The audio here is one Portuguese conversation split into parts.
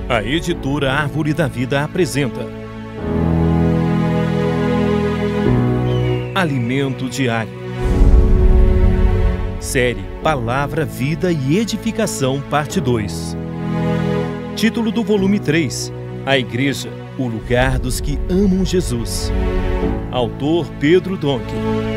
A editora Árvore da Vida apresenta Alimento Diário. Série Palavra, Vida e Edificação, parte 2. Título do volume 3: A Igreja, o lugar dos que amam Jesus. Autor Pedro Donque.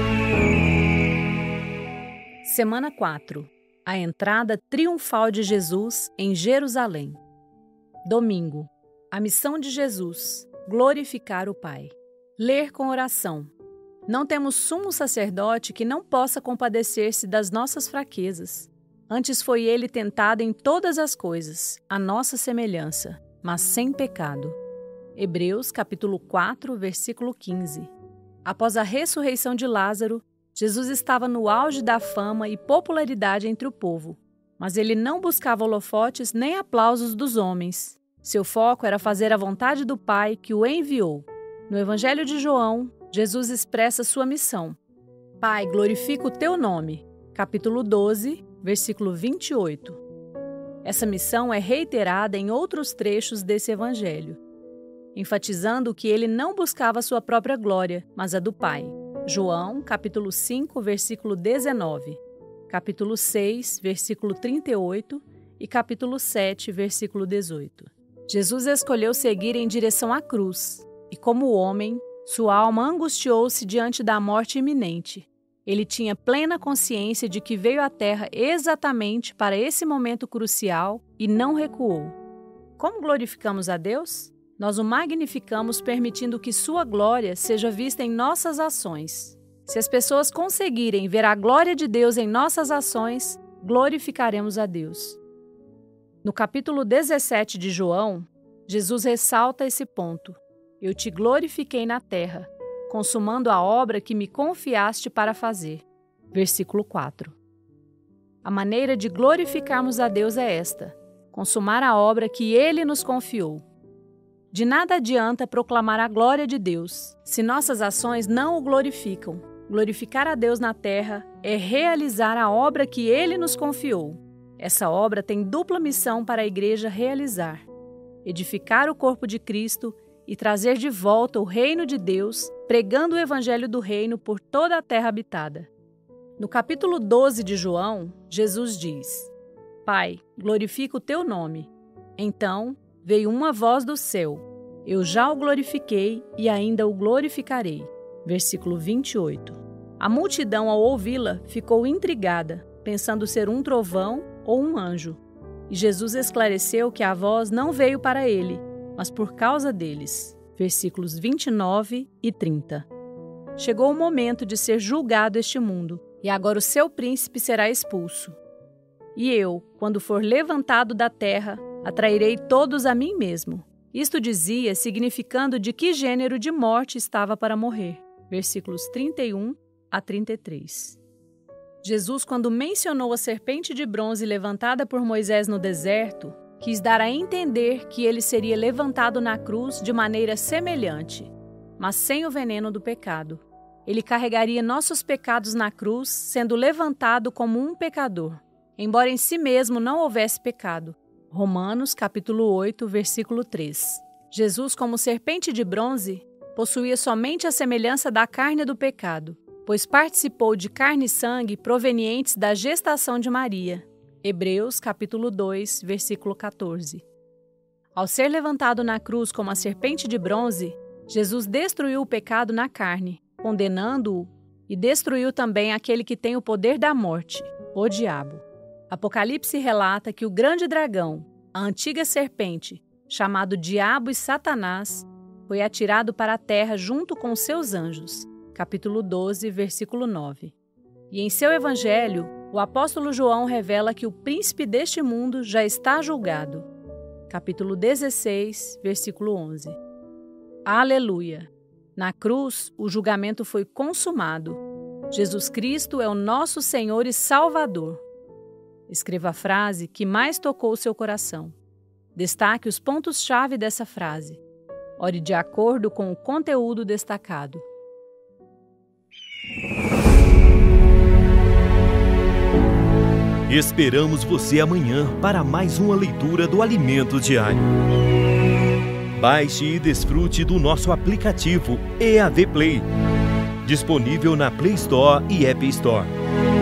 Semana 4. A entrada triunfal de Jesus em Jerusalém. Domingo. A missão de Jesus: glorificar o Pai. Ler com oração. Não temos sumo sacerdote que não possa compadecer-se das nossas fraquezas. Antes foi ele tentado em todas as coisas, à nossa semelhança, mas sem pecado. Hebreus capítulo 4, versículo 15. Após a ressurreição de Lázaro, Jesus estava no auge da fama e popularidade entre o povo, mas ele não buscava holofotes nem aplausos dos homens. Seu foco era fazer a vontade do Pai que o enviou. No Evangelho de João, Jesus expressa sua missão. Pai, glorifica o teu nome. Capítulo 12, versículo 28. Essa missão é reiterada em outros trechos desse Evangelho, enfatizando que ele não buscava sua própria glória, mas a do Pai. João, capítulo 5, versículo 19, capítulo 6, versículo 38 e capítulo 7, versículo 18. Jesus escolheu seguir em direção à cruz, e como homem, sua alma angustiou-se diante da morte iminente. Ele tinha plena consciência de que veio à Terra exatamente para esse momento crucial e não recuou. Como glorificamos a Deus? Nós o magnificamos permitindo que sua glória seja vista em nossas ações. Se as pessoas conseguirem ver a glória de Deus em nossas ações, glorificaremos a Deus. No capítulo 17 de João, Jesus ressalta esse ponto. Eu te glorifiquei na terra, consumando a obra que me confiaste para fazer. Versículo 4. A maneira de glorificarmos a Deus é esta: consumar a obra que Ele nos confiou. De nada adianta proclamar a glória de Deus se nossas ações não o glorificam. Glorificar a Deus na terra é realizar a obra que Ele nos confiou. Essa obra tem dupla missão para a igreja realizar: edificar o corpo de Cristo e trazer de volta o reino de Deus, pregando o evangelho do reino por toda a terra habitada. No capítulo 12 de João, Jesus diz: Pai, glorifica o teu nome. Então veio uma voz do céu: eu já o glorifiquei e ainda o glorificarei. Versículo 28. A multidão, ao ouvi-la, ficou intrigada, pensando ser um trovão ou um anjo. E Jesus esclareceu que a voz não veio para ele, mas por causa deles. Versículos 29 e 30. Chegou o momento de ser julgado este mundo, e agora o seu príncipe será expulso. E eu, quando for levantado da terra, atrairei todos a mim mesmo. Isto dizia, significando de que gênero de morte estava para morrer. Versículos 31 a 33. Jesus, quando mencionou a serpente de bronze levantada por Moisés no deserto, quis dar a entender que ele seria levantado na cruz de maneira semelhante, mas sem o veneno do pecado. Ele carregaria nossos pecados na cruz, sendo levantado como um pecador, embora em si mesmo não houvesse pecado. Romanos, capítulo 8, versículo 3. Jesus, como serpente de bronze, possuía somente a semelhança da carne do pecado, pois participou de carne e sangue provenientes da gestação de Maria. Hebreus, capítulo 2, versículo 14. Ao ser levantado na cruz como a serpente de bronze, Jesus destruiu o pecado na carne, condenando-o, e destruiu também aquele que tem o poder da morte, o diabo. Apocalipse relata que o grande dragão, a antiga serpente, chamado Diabo e Satanás, foi atirado para a terra junto com seus anjos. Capítulo 12, versículo 9. E em seu evangelho, o apóstolo João revela que o príncipe deste mundo já está julgado. Capítulo 16, versículo 11. Aleluia! Na cruz, o julgamento foi consumado. Jesus Cristo é o nosso Senhor e Salvador. Escreva a frase que mais tocou seu coração. Destaque os pontos-chave dessa frase. Ore de acordo com o conteúdo destacado. Esperamos você amanhã para mais uma leitura do Alimento Diário. Baixe e desfrute do nosso aplicativo EAV Play, disponível na Play Store e App Store.